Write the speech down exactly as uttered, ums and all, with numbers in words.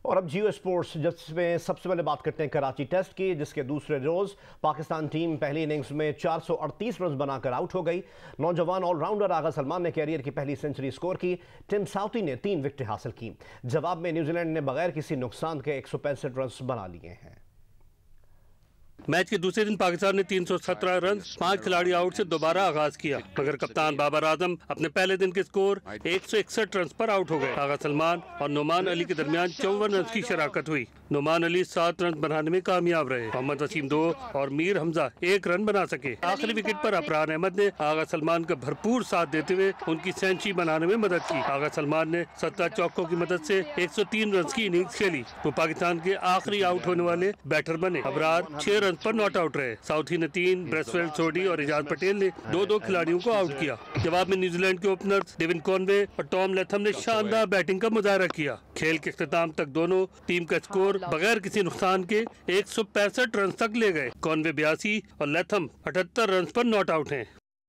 और अब जियो स्पोर्ट्स जिसमें सबसे पहले बात करते हैं कराची टेस्ट की, जिसके दूसरे रोज पाकिस्तान टीम पहली इनिंग्स में चार सौ अड़तीस रन बनाकर आउट हो गई। नौजवान ऑलराउंडर आगा सलमान ने कैरियर की पहली सेंचुरी स्कोर की। टिम साउथी ने तीन विकेटें हासिल की। जवाब में न्यूजीलैंड ने बगैर किसी नुकसान के एक सौ पैंसठ रन बना लिए हैं। मैच के दूसरे दिन पाकिस्तान ने तीन सौ सत्रह रन पांच खिलाड़ी आउट से दोबारा आगाज किया, मगर कप्तान बाबर आजम अपने पहले दिन के स्कोर एक सौ इकसठ रन पर आउट हो गए। आगा सलमान और नुमान अली के दरमियान चौवन रन की शराकत हुई। नुमान अली सात रन बनाने में कामयाब रहे। मोहम्मद वसीम दो और मीर हमजा एक रन बना सके। आखिरी विकेट पर अफरान अहमद ने आगा सलमान का भरपूर साथ देते हुए उनकी सेंचुरी बनाने में मदद की। आगा सलमान ने सत्ता चौकों की मदद से एक सौ तीन रन की इनिंग्स खेली। वो पाकिस्तान के आखिरी आउट होने वाले बैटर बने। अबरार छह रन पर नॉट आउट रहे। साउथी ने तीन, ब्रेसवेल, सोडी और इजाज पटेल ने दो दो खिलाड़ियों को आउट किया। जवाब में न्यूजीलैंड के ओपनर्स डेविन कॉनवे और टॉम लेथम ने शानदार बैटिंग का मुजाहरा किया। खेल के इख्तिताम तक दोनों टीम का स्कोर बगैर किसी नुकसान के एक सौ पैंसठ रन तक ले गए। कॉनवे बयासी और लेथम अठहत्तर रन पर नॉट आउट हैं।